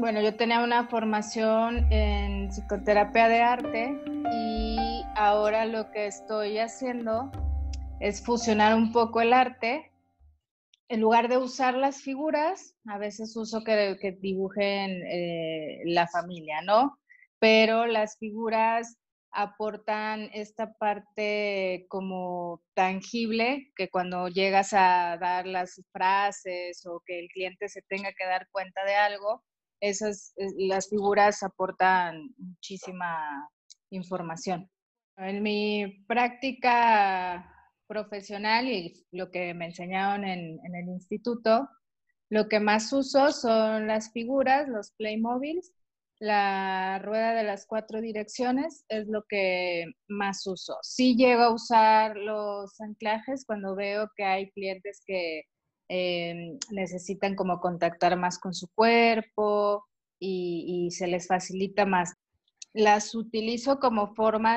Bueno, yo tenía una formación en psicoterapia de arte y ahora lo que estoy haciendo es fusionar un poco el arte. En lugar de usar las figuras, a veces uso que dibujen la familia, ¿no? Pero las figuras aportan esta parte como tangible, que cuando llegas a dar las frases o que el cliente se tenga que dar cuenta de algo, las figuras aportan muchísima información. En mi práctica profesional y lo que me enseñaron en el instituto, lo que más uso son las figuras, los Playmobiles, la rueda de las 4 direcciones es lo que más uso. Sí llego a usar los anclajes cuando veo que hay clientes que necesitan como contactar más con su cuerpo y se les facilita más. Las utilizo como forma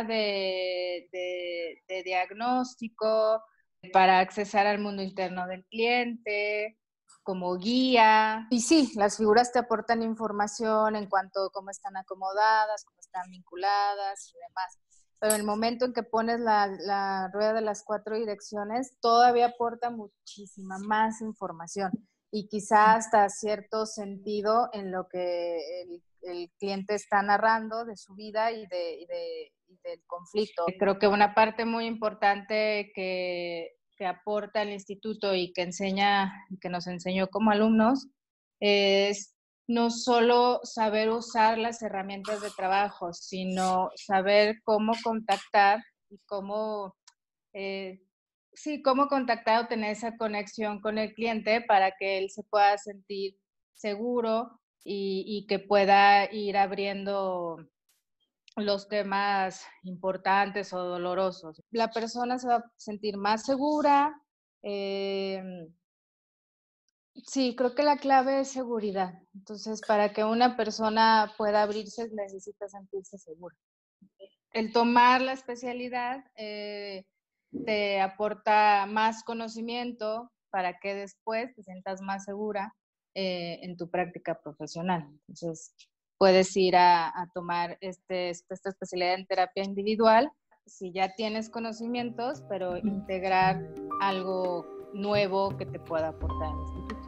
de diagnóstico, para accesar al mundo interno del cliente, como guía. Y sí, las figuras te aportan información en cuanto a cómo están acomodadas, cómo están vinculadas y demás. Pero en el momento en que pones la rueda de las 4 direcciones, todavía aporta muchísima más información y quizá hasta cierto sentido en lo que el cliente está narrando de su vida y del conflicto. Creo que una parte muy importante que aporta el instituto y que nos enseñó como alumnos es no solo saber usar las herramientas de trabajo, sino saber cómo contactar y eh, cómo contactar o tener esa conexión con el cliente para que él se pueda sentir seguro y que pueda ir abriendo los temas importantes o dolorosos. La persona se va a sentir más segura. eh, sí, creo que la clave es seguridad. Entonces, para que una persona pueda abrirse, necesita sentirse segura. El tomar la especialidad te aporta más conocimiento para que después te sientas más segura en tu práctica profesional. Entonces, puedes ir a tomar esta especialidad en terapia individual si ya tienes conocimientos, pero integrar algo nuevo que te pueda aportar el instituto.